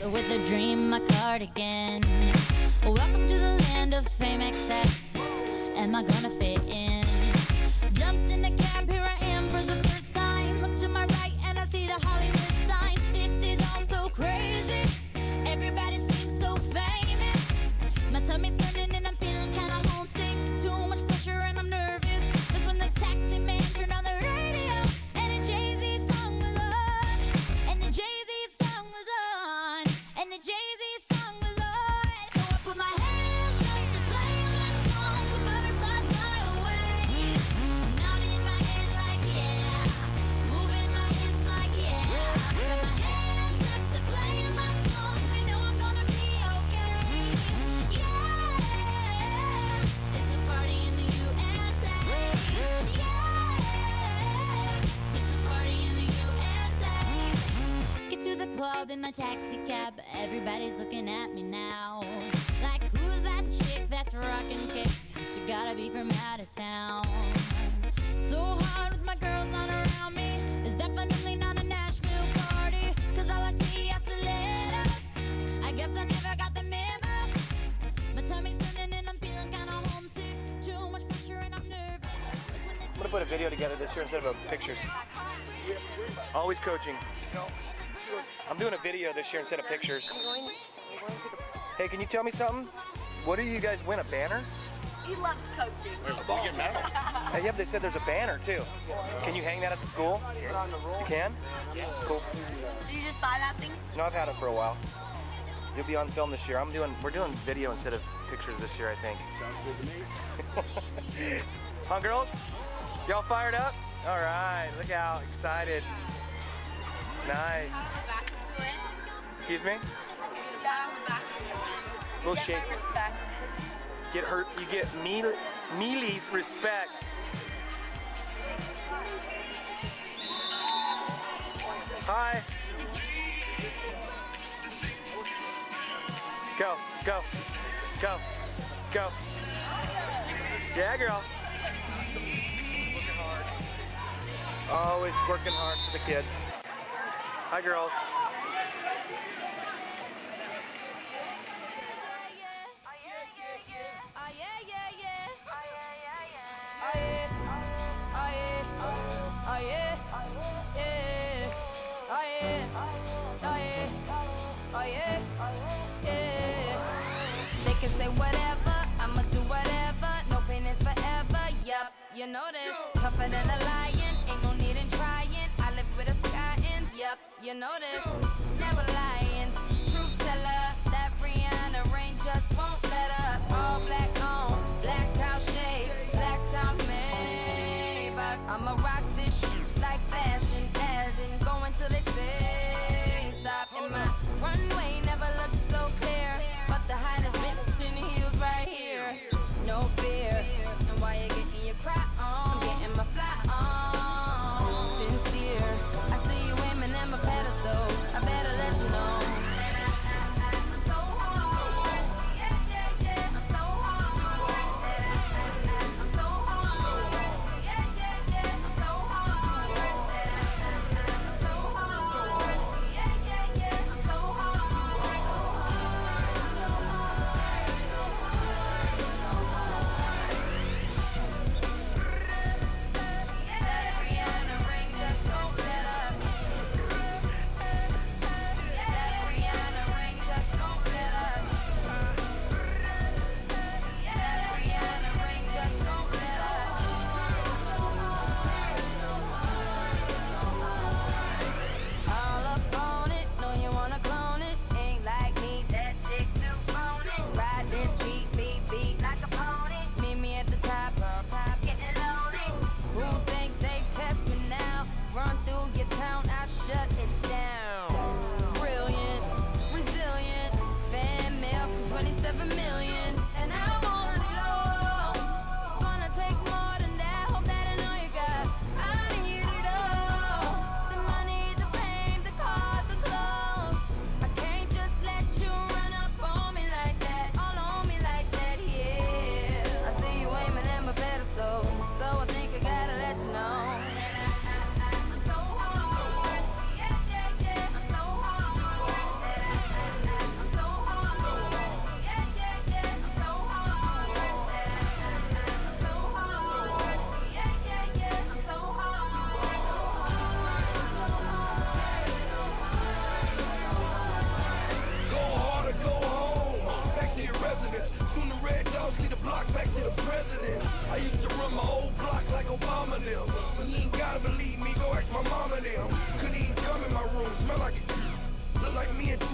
with a dream, my cardigan. Welcome to the land of fame excess. Am I gonna fit in? Jumped in the cab, here I am for the first time. Look to my right and I see the Hollywood sign. This is all so crazy. Everybody seems so famous. My tummy's turning and I'm feeling kinda homesick. Too much pressure and I'm nervous. That's when the taxi man turned on the radio and a Jay-Z song was on. And the Jay-Z song was on. And the Jay-Z song was on. So I put my hands up to play my song. The butterflies fly away. Nodding in my head like yeah. Moving my hips like yeah. Got my hands up to play my song. I know I'm gonna be okay. Yeah. It's a party in the USA. Yeah. It's a party in the USA. Get to the club in my taxi cab. Everybody's looking at me now. Like, who's that chick that's rocking kicks? She gotta be from out of town. So hard with my girls on around me. It's definitely not a Nashville party. Cause all I see are stilettos. I guess I never got the memo. My tummy's turning and I'm feeling kinda homesick. Too much pressure and I'm nervous. I'm gonna put a video together this year instead of pictures. Always coaching. I'm doing a video this year instead of pictures. Hey, can you tell me something? What do you guys win? A banner? He loves coaching. We get medals. Hey, yeah, they said there's a banner too. Can you hang that at the school? You can? Cool. Did you just buy that thing? No, I've had it for a while. You'll be on film this year. We're doing video instead of pictures this year, I think. Sounds good to me. Huh, girls? Y'all fired up? All right, look how excited. Nice. Excuse me? Little shake. Get hurt. You get Mealy's respect. Hi. Go, go, go, go. Yeah, girl. Always working hard for the kids. Hi, girls. They can say whatever, I'ma do whatever. No pain is forever, yup, you know this. Tougher than a lion, ain't no need in trying. I live with a sky in, yup, you know this. Never lying, truth teller. That Rihanna rain just won't let up. All black on, black out shades, black top Maybach. I'ma rock this shit like fashion, as in going till they say stop. And my runway never looked so clear, but the hottest bitch in heels right here. No fear, and while you're getting your cry on, I'm getting my fly on. Sincere, I see you aiming at my pedestal. I bet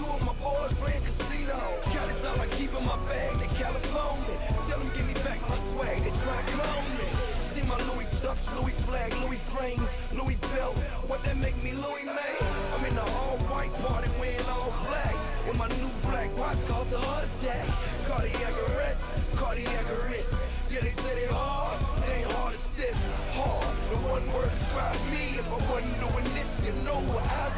of my boys playing casino. Cali's all I keep in my bag, they California. Tell them give me back my swag, they try to clone me. See my Louis Chucks, Louis flag, Louis frames, Louis belt. What that make me Louis, man? I'm in the all-white party wearing all black. With my new black watch called the heart attack. Cardiac arrest, cardiac arrest. Yeah, they say they hard, they ain't hard as this. Hard, the one word describes me. If I wasn't doing this, you know what I'd